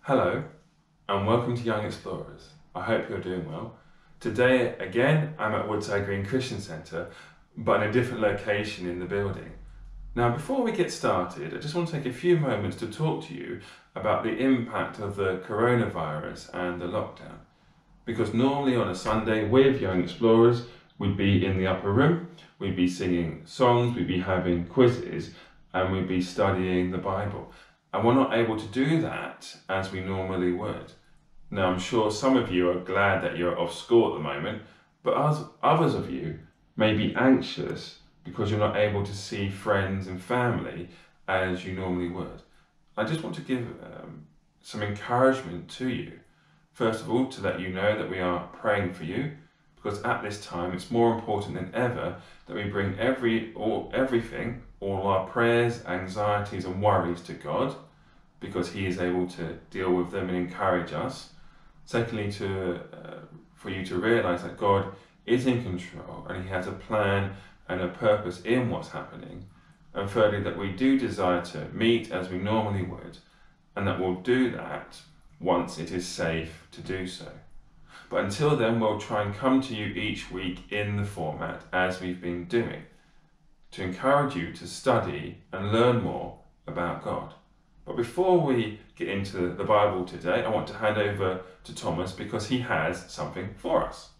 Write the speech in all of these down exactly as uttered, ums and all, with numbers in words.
Hello and welcome to Young Explorers. I hope you're doing well. Today again I'm at Woodside Green Christian Centre, but in a different location in the building. Now before we get started, I just want to take a few moments to talk to you about the impact of the coronavirus and the lockdown. Because normally on a Sunday with Young Explorers we'd be in the upper room, we'd be singing songs, we'd be having quizzes and we'd be studying the Bible. And we're not able to do that as we normally would. Now, I'm sure some of you are glad that you're off school at the moment, but others of you may be anxious because you're not able to see friends and family as you normally would. I just want to give um, some encouragement to you. First of all, to let you know that we are praying for you, because at this time it's more important than ever that we bring every all everything, all our prayers, anxieties and worries to God, because He is able to deal with them and encourage us. Secondly, to uh, for you to realise that God is in control and He has a plan and a purpose in what's happening. And thirdly, that we do desire to meet as we normally would, and that we'll do that once it is safe to do so. But until then, we'll try and come to you each week in the format as we've been doing, to encourage you to study and learn more about God. But before we get into the Bible today, I want to hand over to Thomas because he has something for us.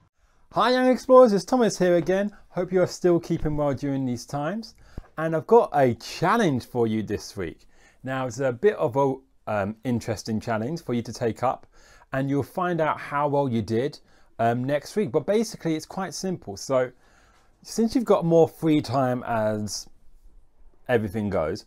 Hi Young Explorers, it's Thomas here again. Hope you are still keeping well during these times. And I've got a challenge for you this week. Now it's a bit of a um, interesting challenge for you to take up, and you'll find out how well you did um, next week. But basically it's quite simple. So since you've got more free time as everything goes,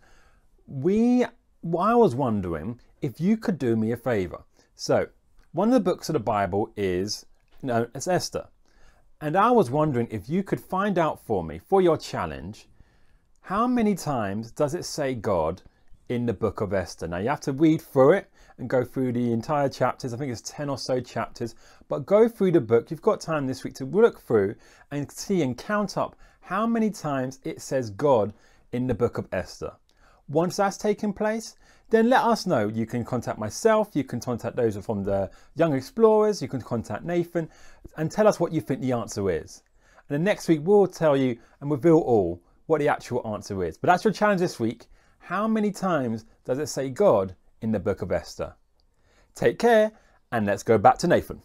we I was wondering if you could do me a favour. So one of the books of the Bible is known as Esther. And I was wondering if you could find out for me, for your challenge, how many times does it say God in the book of Esther? Now you have to read through it and go through the entire chapters. I think it's ten or so chapters, but go through the book. You've got time this week to look through and see and count up how many times it says God in the book of Esther. Once that's taken place, then let us know. You can contact myself, you can contact those from the Young Explorers, you can contact Nathan and tell us what you think the answer is. And then next week we'll tell you and reveal all what the actual answer is. But that's your challenge this week. How many times does it say God in the book of Esther? Take care, and let's go back to Nathan.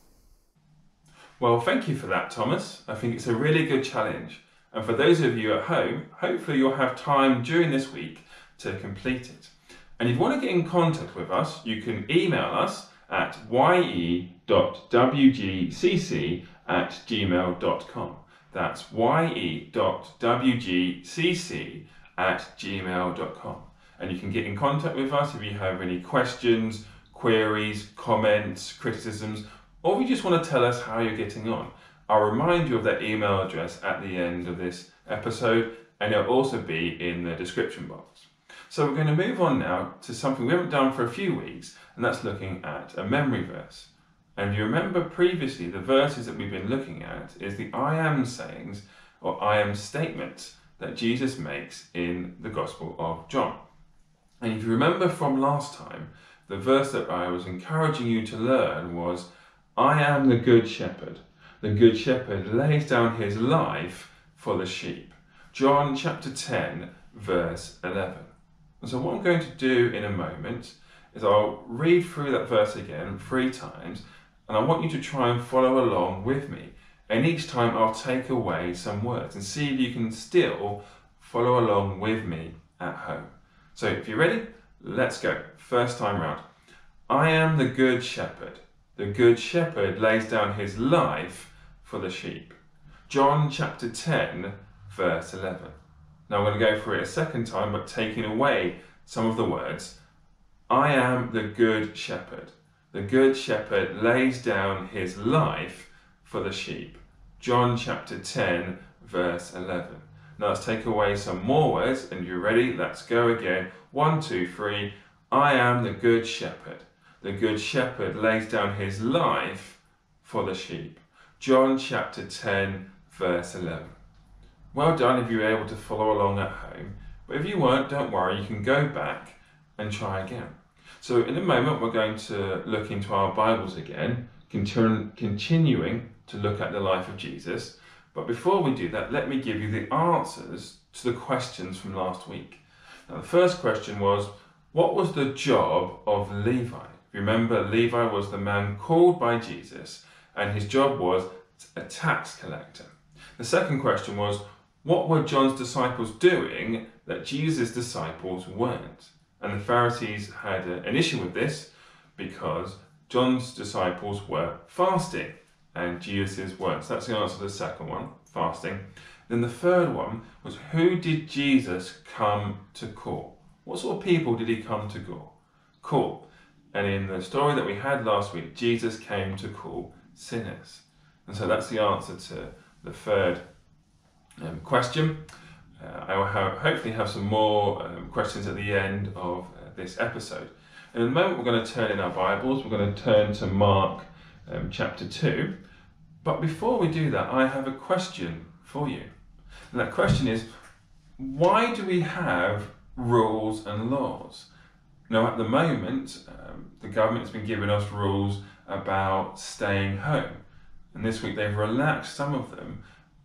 Well, thank you for that, Thomas. I think it's a really good challenge. And for those of you at home, hopefully you'll have time during this week to complete it. And if you want to get in contact with us, you can email us at ye dot w g c c at gmail dot com. That's ye dot w g c c at gmail dot com. And you can get in contact with us if you have any questions, queries, comments, criticisms, or if you just want to tell us how you're getting on. I'll remind you of that email address at the end of this episode, and it'll also be in the description box. So we're going to move on now to something we haven't done for a few weeks, and that's looking at a memory verse. And if you remember previously, the verses that we've been looking at is the I am sayings or I am statements that Jesus makes in the Gospel of John. And if you remember from last time, the verse that I was encouraging you to learn was, I am the good shepherd. The good shepherd lays down his life for the sheep. John chapter ten, verse eleven. And so what I'm going to do in a moment is I'll read through that verse again three times, and I want you to try and follow along with me. And each time I'll take away some words and see if you can still follow along with me at home. So if you're ready, let's go. First time round. I am the good shepherd. The good shepherd lays down his life for the sheep. John chapter ten, verse eleven. Now I'm going to go through it a second time, but taking away some of the words. I am the good shepherd. The good shepherd lays down his life for the sheep. John chapter ten, verse eleven. Now let's take away some more words, and you're ready? Let's go again. One, two, three. I am the good shepherd. The good shepherd lays down his life for the sheep. John chapter ten, verse eleven. Well done if you were able to follow along at home, but if you weren't, don't worry, you can go back and try again. So in a moment we're going to look into our Bibles again, continu- continuing to look at the life of Jesus. But before we do that, let me give you the answers to the questions from last week. Now the first question was, what was the job of Levi? Remember, Levi was the man called by Jesus, and his job was a tax collector. The second question was, what were John's disciples doing that Jesus' disciples weren't? And the Pharisees had a, an issue with this because John's disciples were fasting and Jesus' weren't. So that's the answer to the second one, fasting. Then the third one was, who did Jesus come to call? What sort of people did he come to call? Call. And in the story that we had last week, Jesus came to call sinners. And so that's the answer to the third um, question. Uh, I will have, hopefully have some more um, questions at the end of uh, this episode. And in a moment we're going to turn in our Bibles, we're going to turn to Mark um, chapter two. But before we do that, I have a question for you. And that question is, why do we have rules and laws? Now, at the moment, um, the government has been giving us rules about staying home. And this week they've relaxed some of them,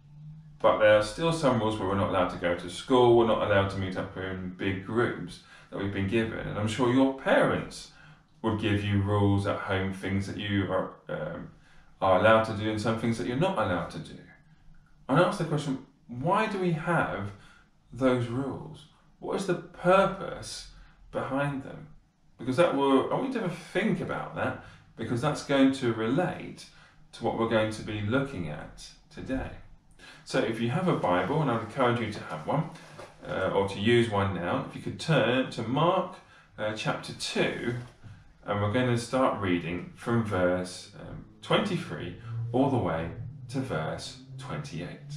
but there are still some rules where we're not allowed to go to school, we're not allowed to meet up in big groups that we've been given. And I'm sure your parents would give you rules at home, things that you are, um, are allowed to do and some things that you're not allowed to do. And I ask the question, why do we have those rules? What is the purpose behind them? Because that will, I want you to think about that, because that's going to relate to what we're going to be looking at today. So if you have a Bible, and I would encourage you to have one, uh, or to use one now, if you could turn to Mark uh, chapter two, and we're going to start reading from verse um, twenty-three all the way to verse twenty-eight.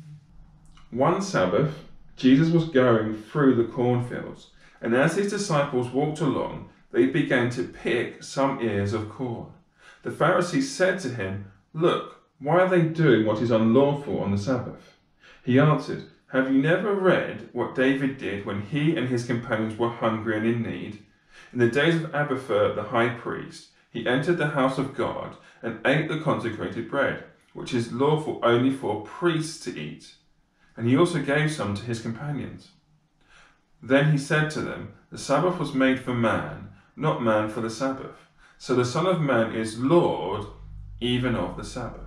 One Sabbath, Jesus was going through the cornfields, and as his disciples walked along, they began to pick some ears of corn. The Pharisees said to him, "Look, why are they doing what is unlawful on the Sabbath?" He answered, "Have you never read what David did when he and his companions were hungry and in need? In the days of Abiathar the high priest, he entered the house of God and ate the consecrated bread, which is lawful only for priests to eat. And he also gave some to his companions. Then he said to them, the Sabbath was made for man, not man for the Sabbath. So the Son of Man is Lord even of the Sabbath."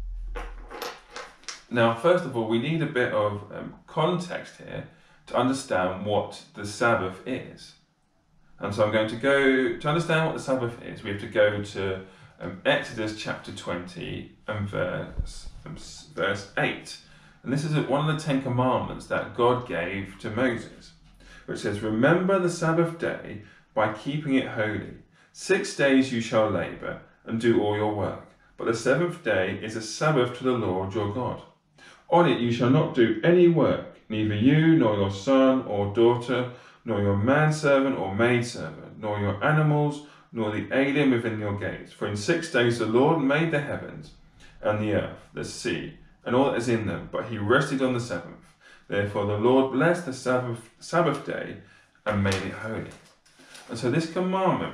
Now, first of all, we need a bit of um, context here to understand what the Sabbath is. And so I'm going to go, to understand what the Sabbath is, we have to go to um, Exodus chapter twenty and verse, um, verse eight. And this is one of the Ten Commandments that God gave to Moses, which says, "Remember the Sabbath day by keeping it holy. Six days you shall labour and do all your work, but the seventh day is a Sabbath to the Lord your God. On it you shall not do any work, neither you, nor your son or daughter, nor your manservant or maidservant, nor your animals, nor the alien within your gates. For in six days the Lord made the heavens and the earth, the sea, and all that is in them, but he rested on the seventh. Therefore the Lord blessed the Sabbath, Sabbath day and made it holy." And so this commandment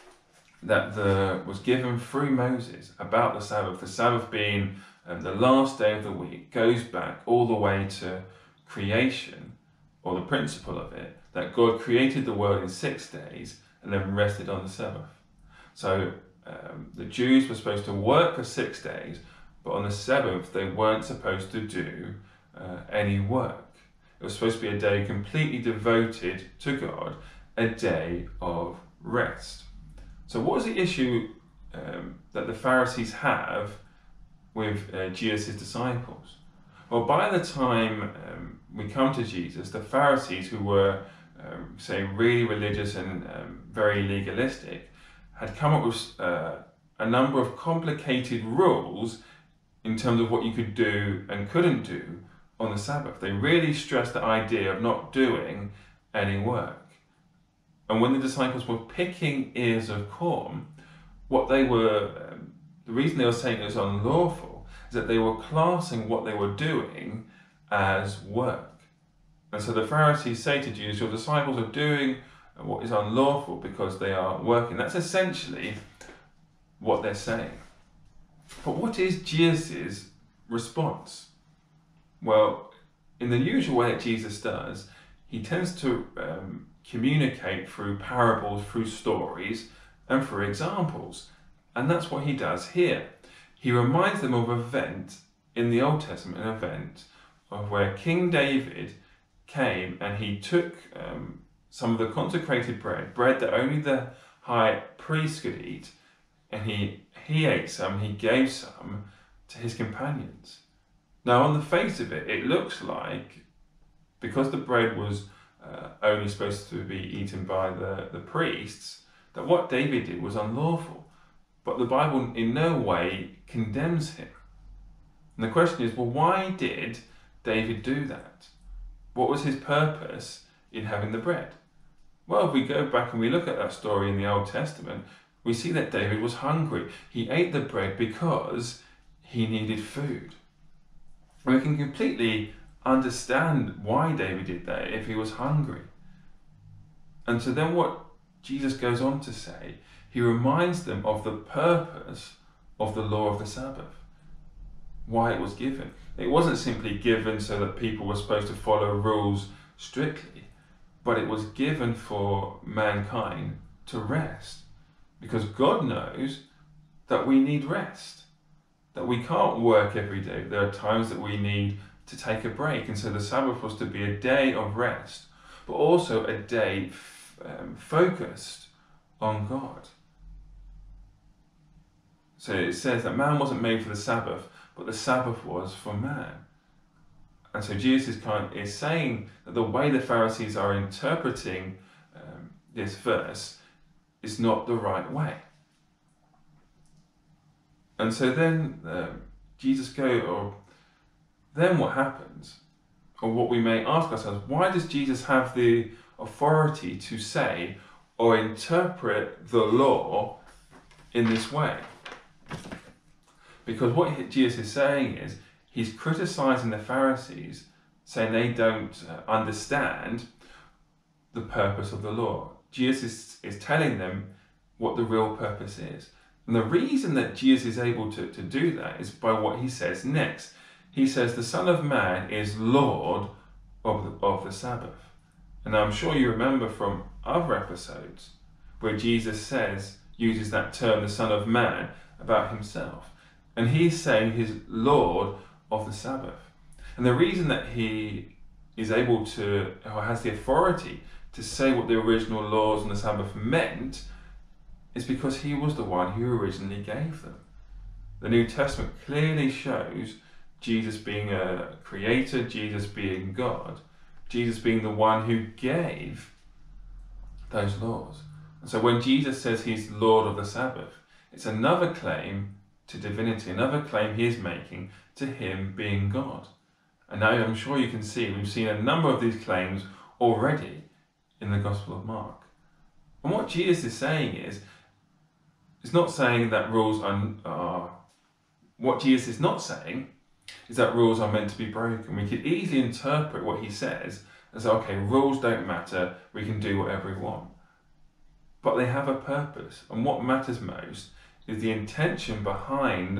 that the, was given through Moses about the Sabbath, the Sabbath being um, the last day of the week, goes back all the way to creation, or the principle of it, that God created the world in six days and then rested on the seventh. So um, the Jews were supposed to work for six days, but on the seventh they weren't supposed to do uh, any work. It was supposed to be a day completely devoted to God, a day of rest. So what was the issue um, that the Pharisees have with uh, Jesus' disciples? Well, by the time um, we come to Jesus, the Pharisees, who were, um, say, really religious and um, very legalistic, had come up with uh, a number of complicated rules in terms of what you could do and couldn't do on the Sabbath. They really stressed the idea of not doing any work. And when the disciples were picking ears of corn, what they were, um, the reason they were saying it was unlawful is that they were classing what they were doing as work. And so the Pharisees say to Jesus, your disciples are doing and what is unlawful because they are working. That's essentially what they're saying. But what is Jesus' response? Well, in the usual way that Jesus does, he tends to um, communicate through parables, through stories, and through examples. And that's what he does here. He reminds them of an event in the Old Testament, an event of where King David came and he took um, some of the consecrated bread, bread that only the high priest could eat, and he, he ate some, he gave some to his companions. Now, on the face of it, it looks like, because the bread was uh, only supposed to be eaten by the, the priests, that what David did was unlawful. But the Bible in no way condemns him. And the question is, well, why did David do that? What was his purpose in having the bread? Well, if we go back and we look at that story in the Old Testament, we see that David was hungry. He ate the bread because he needed food. And we can completely understand why David did that if he was hungry. And so then what Jesus goes on to say, he reminds them of the purpose of the law of the Sabbath, why it was given. It wasn't simply given so that people were supposed to follow rules strictly, but it was given for mankind to rest, because God knows that we need rest, that we can't work every day. There are times that we need to take a break, and so the Sabbath was to be a day of rest, but also a day um, focused on God. So it says that man wasn't made for the Sabbath, but the Sabbath was for man. And so Jesus is, kind of, is saying that the way the Pharisees are interpreting um, this verse is not the right way. And so then um, Jesus goes, or then what happens? Or what we may ask ourselves, why does Jesus have the authority to say or interpret the law in this way? Because what Jesus is saying is, he's criticizing the Pharisees, saying they don't uh, understand the purpose of the law. Jesus is, is telling them what the real purpose is. And the reason that Jesus is able to, to do that is by what he says next. He says, the Son of Man is Lord of the, of the Sabbath. And I'm sure you remember from other episodes where Jesus says, uses that term, the Son of Man, about himself. And he's saying he's Lord of the Sabbath. And the reason that he is able to, or has the authority to say what the original laws on the Sabbath meant, is because he was the one who originally gave them. The New Testament clearly shows Jesus being a creator, Jesus being God, Jesus being the one who gave those laws. And so when Jesus says he's Lord of the Sabbath, it's another claim to divinity, another claim he is making to him being God. And now I'm sure you can see, we've seen a number of these claims already in the Gospel of Mark. And what Jesus is saying is, it's not saying that rules are, are, what Jesus is not saying is that rules are meant to be broken. We could easily interpret what he says as, okay, rules don't matter, we can do whatever we want. But they have a purpose, and what matters most is the intention behind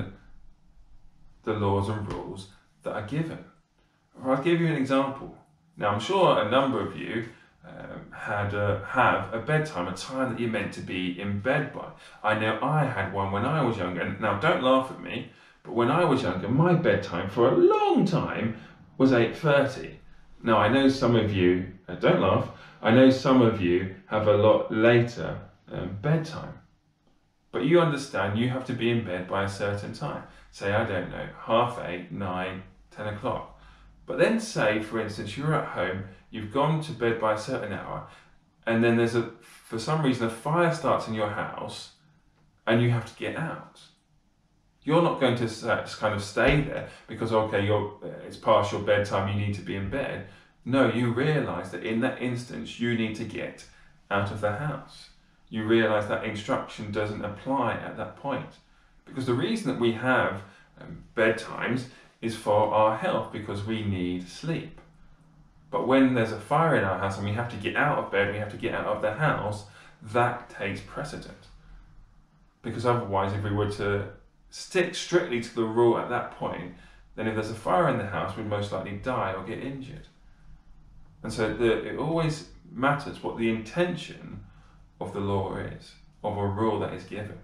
the laws and rules that are given. I'll give you an example. Now, I'm sure a number of you um, had a, have a bedtime, a time that you're meant to be in bed by. I know I had one when I was younger, and now don't laugh at me, but when I was younger, my bedtime for a long time was eight thirty. Now, I know some of you, uh, don't laugh, I know some of you have a lot later um, bedtime. But you understand you have to be in bed by a certain time. Say, I don't know, half eight, nine, ten o'clock. But then say, for instance, you're at home, you've gone to bed by a certain hour, and then there's a, for some reason, a fire starts in your house, and you have to get out. You're not going to just kind of stay there because, okay, you're, it's past your bedtime, you need to be in bed. No, you realise that in that instance, you need to get out of the house. You realise that instruction doesn't apply at that point. Because the reason that we have um, bedtimes is for our health, because we need sleep. But when there's a fire in our house and we have to get out of bed, we have to get out of the house, that takes precedent. Because otherwise, if we were to stick strictly to the rule at that point, then if there's a fire in the house, we'd most likely die or get injured. And so the, it always matters what the intention of the law is, of a rule that is given.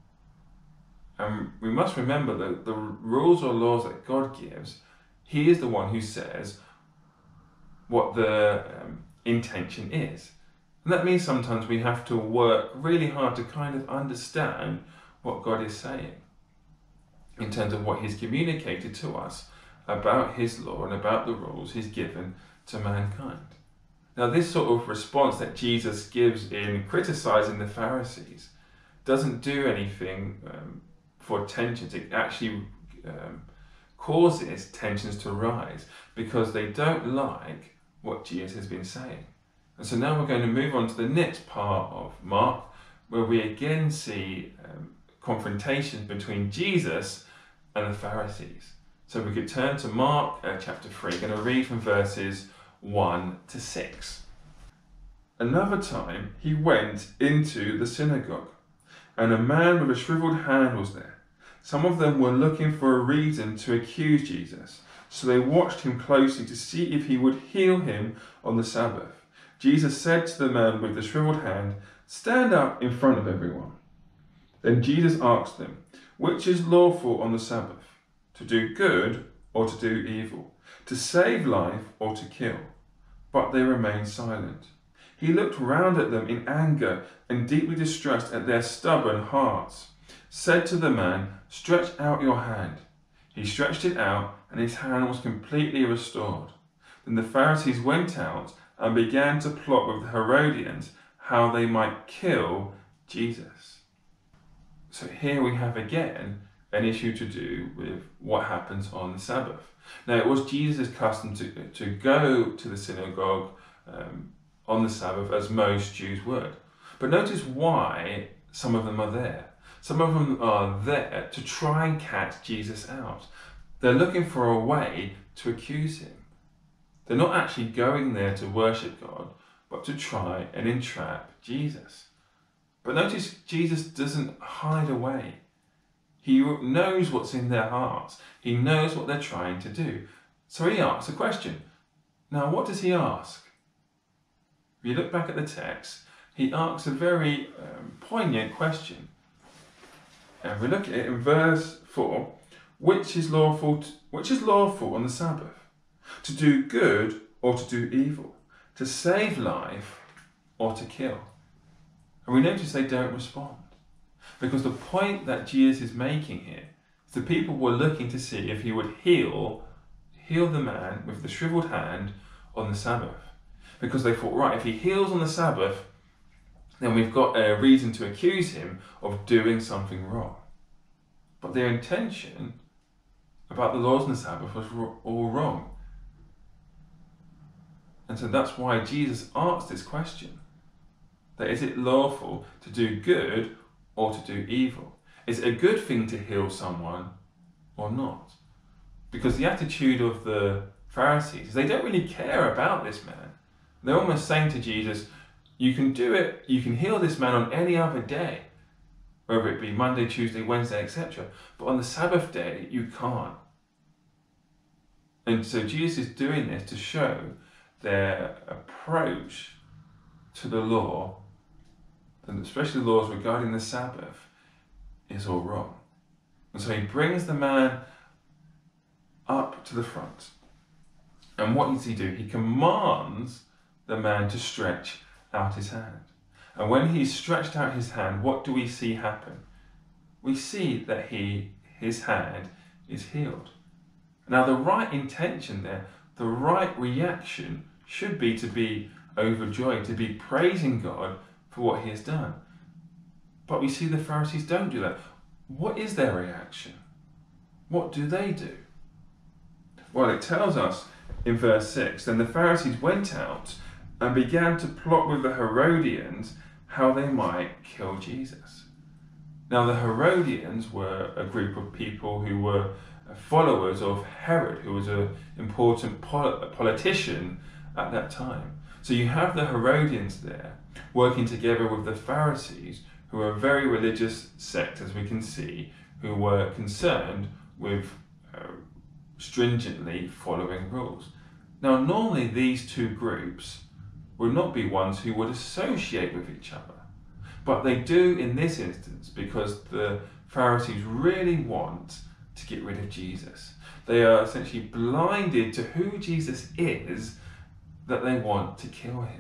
And we must remember that the rules or laws that God gives, He is the one who says what the um, intention is. And that means sometimes we have to work really hard to kind of understand what God is saying in terms of what He's communicated to us about His law and about the rules He's given to mankind. Now, this sort of response that Jesus gives in criticizing the Pharisees doesn't do anything um, for tensions. It actually um, causes tensions to rise because they don't like what Jesus has been saying. And so now we're going to move on to the next part of Mark, where we again see um, confrontation between Jesus and the Pharisees. So we could turn to Mark uh, chapter three, I'm going to read from verses one to six. Another time he went into the synagogue, and a man with a shriveled hand was there. Some of them were looking for a reason to accuse Jesus, so they watched him closely to see if he would heal him on the Sabbath. Jesus said to the man with the shriveled hand, "Stand up in front of everyone." Then Jesus asked them, "Which is lawful on the Sabbath, to do good or to do evil, to save life or to kill?" But they remained silent. He looked round at them in anger and deeply distressed at their stubborn hearts, said to the man, "Stretch out your hand." He stretched it out, and his hand was completely restored. Then the Pharisees went out and began to plot with the Herodians how they might kill Jesus. So here we have again an issue to do with what happens on the Sabbath. Now, it was Jesus' custom to, to go to the synagogue um, on the Sabbath, as most Jews would. But notice why some of them are there. Some of them are there to try and catch Jesus out. They're looking for a way to accuse him. They're not actually going there to worship God, but to try and entrap Jesus. But notice Jesus doesn't hide away. He knows what's in their hearts. He knows what they're trying to do. So he asks a question. Now, what does he ask? If you look back at the text, he asks a very um, poignant question. And we look at it in verse four. Which is lawful, to, which is lawful on the Sabbath? To do good or to do evil? To save life or to kill? And we notice they don't respond. Because the point that Jesus is making here is the people were looking to see if he would heal, heal the man with the shriveled hand on the Sabbath. Because they thought, right, if he heals on the Sabbath, then we've got a reason to accuse him of doing something wrong. But their intention about the laws on the Sabbath was all wrong. And so that's why Jesus asked this question. That is it lawful to do good or to do evil? Is it a good thing to heal someone or not? Because the attitude of the Pharisees, they don't really care about this man. They're almost saying to Jesus, you can do it, you can heal this man on any other day, whether it be Monday, Tuesday, Wednesday, et cetera. But on the Sabbath day, you can't. And so Jesus is doing this to show their approach to the law, and especially the laws regarding the Sabbath, is all wrong. And so he brings the man up to the front. And what does he do? He commands the man to stretch out his hand. And when he's stretched out his hand, what do we see happen? We see that he, his hand is healed. Now, the right intention there, the right reaction should be to be overjoyed, to be praising God for what he has done. But we see the Pharisees don't do that. What is their reaction? What do they do? Well, it tells us in verse six, then the Pharisees went out and began to plot with the Herodians how they might kill Jesus. Now, the Herodians were a group of people who were followers of Herod, who was an important pol- politician at that time. So you have the Herodians there working together with the Pharisees, who are a very religious sect, as we can see, who were concerned with uh, stringently following rules. Now, normally these two groups would not be ones who would associate with each other, but they do in this instance because the Pharisees really want to get rid of Jesus. They are essentially blinded to who Jesus is, that they want to kill him.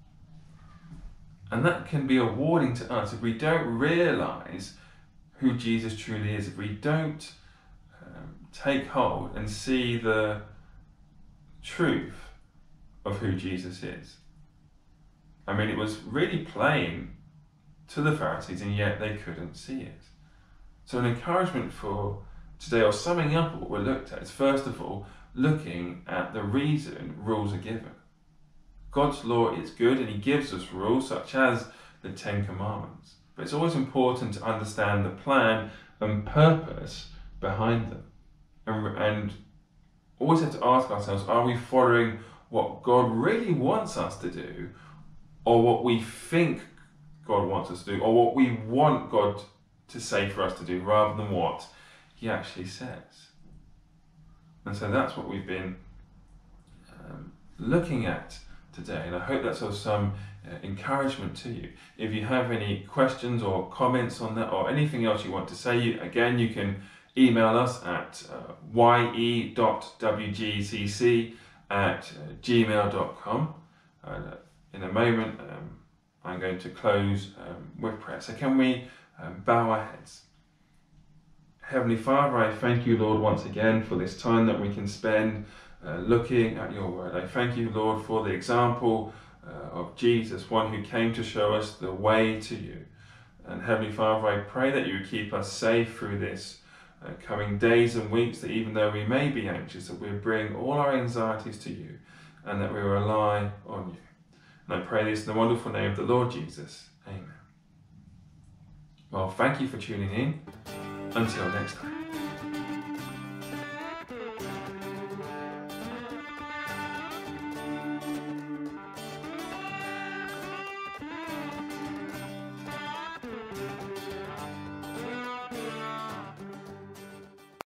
And that can be a warning to us if we don't realize who Jesus truly is, if we don't um, take hold and see the truth of who Jesus is. I mean, it was really plain to the Pharisees, and yet they couldn't see it. So an encouragement for today, or summing up what we looked at, is first of all looking at the reason rules are given. God's law is good, and he gives us rules such as the Ten Commandments. But it's always important to understand the plan and purpose behind them. And, and always have to ask ourselves, are we following what God really wants us to do, or what we think God wants us to do, or what we want God to say for us to do, rather than what he actually says? And so that's what we've been um, looking at today, and I hope that's of some uh, encouragement to you. If you have any questions or comments on that, or anything else you want to say, again, you can email us at uh, y e dot w g c c at gmail dot com. Uh, in a moment, um, I'm going to close um, with prayer. So can we um, bow our heads? Heavenly Father, I thank you, Lord, once again for this time that we can spend uh, looking at your word. I thank you, Lord, for the example uh, of Jesus, one who came to show us the way to you. And Heavenly Father, I pray that you would keep us safe through this uh, coming days and weeks, that even though we may be anxious, that we bring all our anxieties to you, and that we rely on you. And I pray this in the wonderful name of the Lord Jesus. Amen. Well, thank you for tuning in. Until next time.